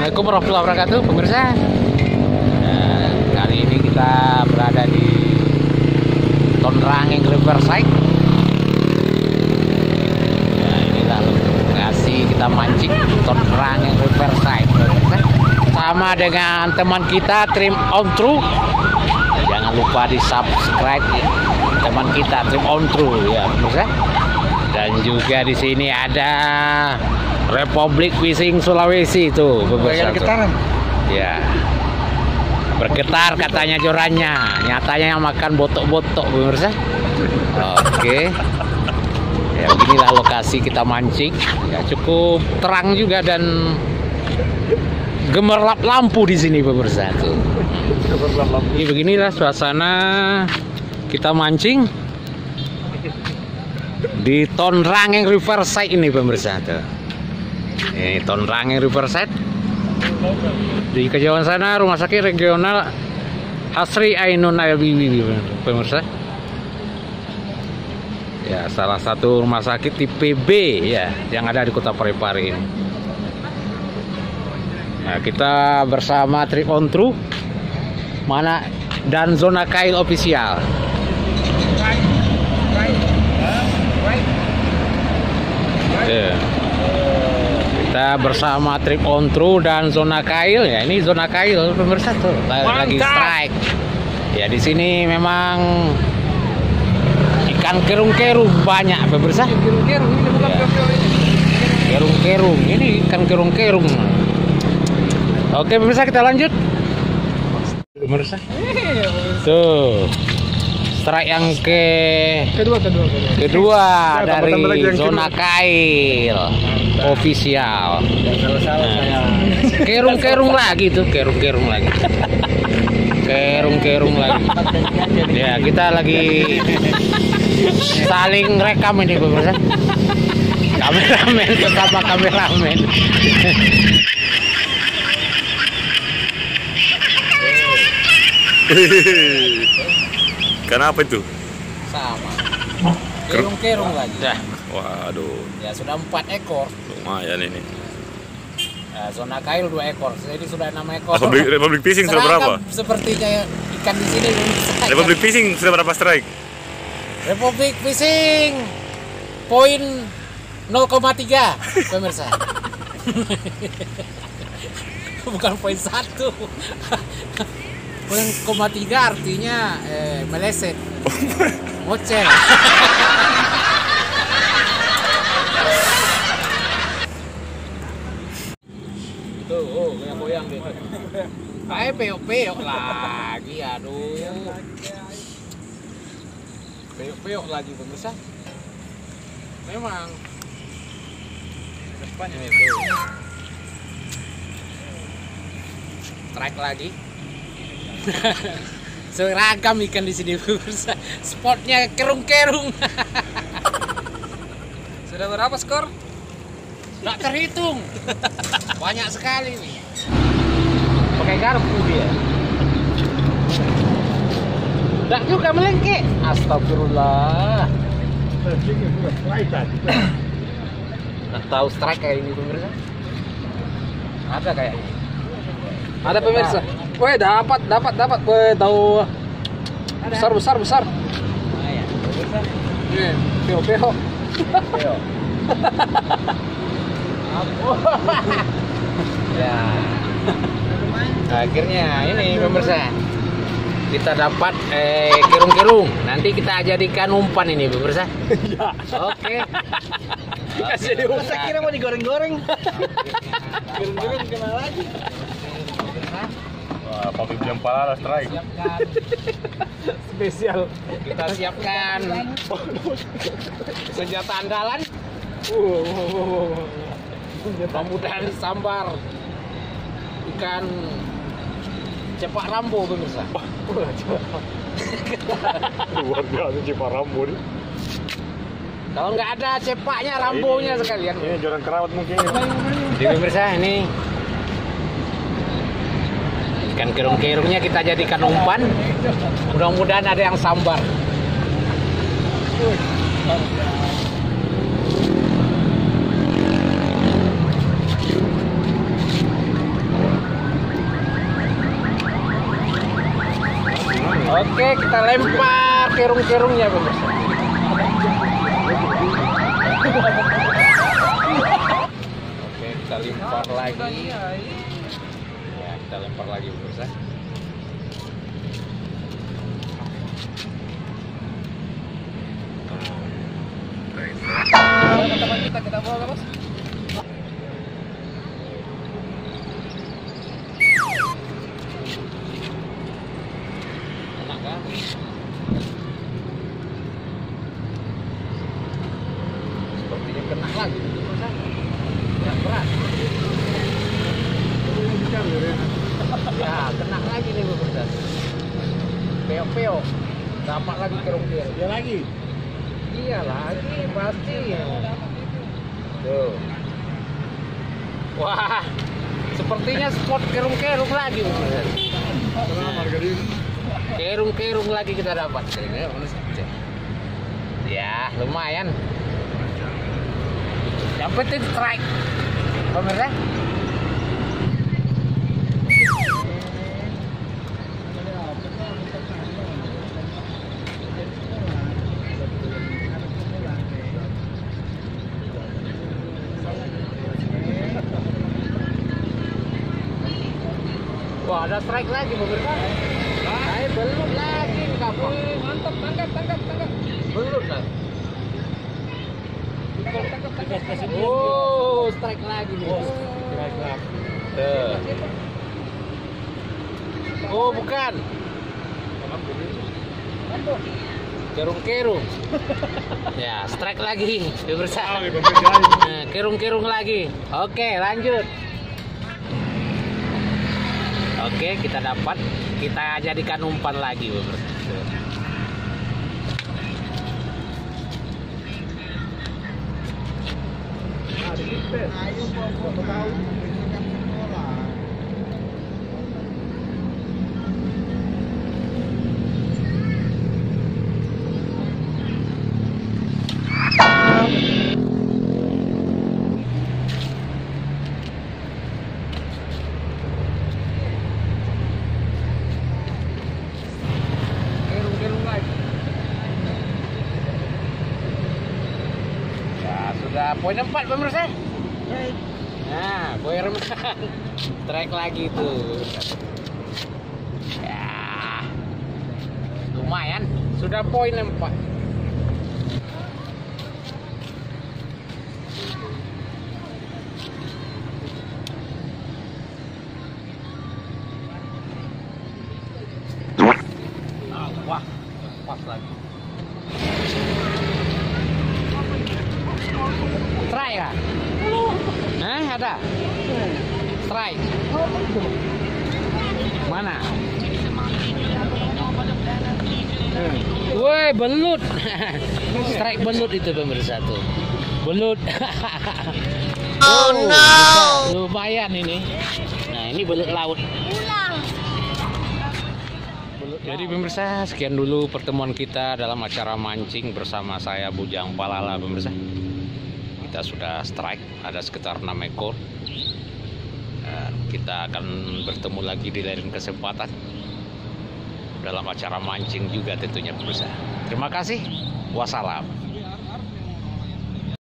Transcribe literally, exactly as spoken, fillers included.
Assalamualaikum warahmatullahi wabarakatuh, pemirsa. Nah, kali ini kita berada di Tonrangeng Riverside. Nah, inilah lokasi kita mancing Tonrangeng Riverside. Sama dengan teman kita Trim On True. Jangan lupa di subscribe ya. Teman kita Trim On True ya, pemirsa. Dan juga di sini ada Republik Fishing Sulawesi itu, bergetar. Ya. Bergetar katanya jorannya, nyatanya yang makan botok-botok, pemirsa. Oke. Ya, beginilah lokasi kita mancing. Ya, cukup terang juga dan gemerlap lampu di sini, pemirsa tuh. Jadi beginilah suasana kita mancing di Tonrangeng Riverside ini, pemirsa tuh. Ini Tonrangeng Riverside. Di kejauhan sana rumah sakit regional Hasri Ainun Albibi, pemirsa. Ya, salah satu rumah sakit tipe B ya yang ada di Kota Parepare ini. Nah, kita bersama Trip On True mana dan Zona Kail Official. Yeah. Kita bersama Trip On True dan Zona Kail ya. Ini Zona Kail, pemirsa tuh lagi strike. Ya, di sini memang ikan kerung-kerung banyak, pemirsa. Kerung-kerung ini bukan ya. Kerung-kerung, ini ikan kerung-kerung. Oke, pemirsa, kita lanjut. Pemirsa. Tuh. Strike yang ke kedua kedua kedua, kedua ya, dari Zona kedua. Kail Official. Salah-salah Kerung-kerung lagi tuh, kerung-kerung lagi. Kerung-kerung lagi. Ya, kita lagi saling rekam ini, pemirsa. Kameramen bersama kameramen. Kenapa itu? Sama. Kerung-kerung lagi. Ya. Waduh. Ya, sudah empat ekor. Lumayan ini. Ya, Zona Kail dua ekor. Jadi sudah enam ekor. Republik, Republik Fishing sudah berapa? Sepertinya ikan di sini. Republik Fishing sudah berapa strike? Republik Fishing poin nol koma tiga, pemirsa. Bukan poin satu. Poin koma tiga artinya eh, meleset, ngoceh. Tuh, oh, goyang-goyang gitu. Kayak peok-peok lagi, aduh. Peok-peok lagi, pemirsa. Memang. Depannya itu. Strike lagi. Seragam ikan di sini, pemirsa. Spotnya kerung-kerung. Sudah berapa skor? Nggak terhitung. Banyak sekali nih. Pakai garpu dia. Nggak juga melengke. Astagfirullah. Nggak tahu strike kayak ini, pemirsa. Ada kayaknya. Ada, pemirsa. Weh, dapat dapat dapat. Weh, tahu besar besar besar. Ah, ya. Pemirsa. Nih, peo peo. Peo. Ya. Akhirnya ini, pemirsa. Kita dapat eh, kerung-kerung. Nanti kita jadikan umpan ini, pemirsa. Iya. Oke. Kasih di umpan. Saya kira mau digoreng-goreng. Kerung-kerung kena lagi. Wah, pabrik Jampala strike. Siapkan. Spesial. Kita siapkan senjata andalan. Uh, uh, uh, uh. Mudah-mudahan sambar ikan cepak Rambo, pemirsa. Luar biasa cepak Rambo nih. Kalau nggak ada cepaknya, Rambonya sekalian. Ini joran kerawat mungkin. Jadi, pemirsa, ini ikan kerung-kerungnya kita jadikan umpan. Mudah-mudahan ada yang sambar. Oke, kita lempar kerung-kerungnya pemirsa. Oke, kita lempar lagi. Ya, kita lempar lagi pemirsa. Teman-teman kita kita bawa Bos. Enak kan? Sepertinya kena lagi pemirsa. Berat berat. Ya, kena lagi nih pemirsa. Peo-peo. Dapat lagi kerung-kerung. Ya lagi. Iya lagi pasti. Tuh. Wah, sepertinya spot kerung-kerung lagi. Kerung-kerung lagi kita dapat. Ya, lumayan. Yang penting strike. Pemirsa. Wah, ada strike lagi pemirsa. Nah, belut lagi kapal. Mantap, tangkap, tangkap, tangkap. Belut lah. Tangkap, tangkap. Oh, strike lagi nih. Strike lagi. Tuh. Oh, bukan. Kerung-kerung. Ya, strike lagi pemirsa. Nah, kerung-kerung lagi. Oke, lanjut. Oke, kita dapat, kita jadikan umpan lagi pemirsa. Kerung-kerung lagi. Ya, sudah poin empat pemirsa. Nah, poin remang. Strike lagi tuh. Ya, lumayan. Sudah poin empat. Ah, wah, pas lagi. Strike kan? Hah, ada? Strike. Mana? Woi, belut. Strike belut itu pemirsa tuh. Belut. Oh no. Lumayan ini. Nah, ini belut laut. Jadi pemirsa, sekian dulu pertemuan kita dalam acara mancing bersama saya Bujang Palala pemirsa. Kita sudah strike, ada sekitar enam ekor. Dan kita akan bertemu lagi di lain kesempatan dalam acara mancing juga tentunya pemirsa. Terima kasih. Wassalam.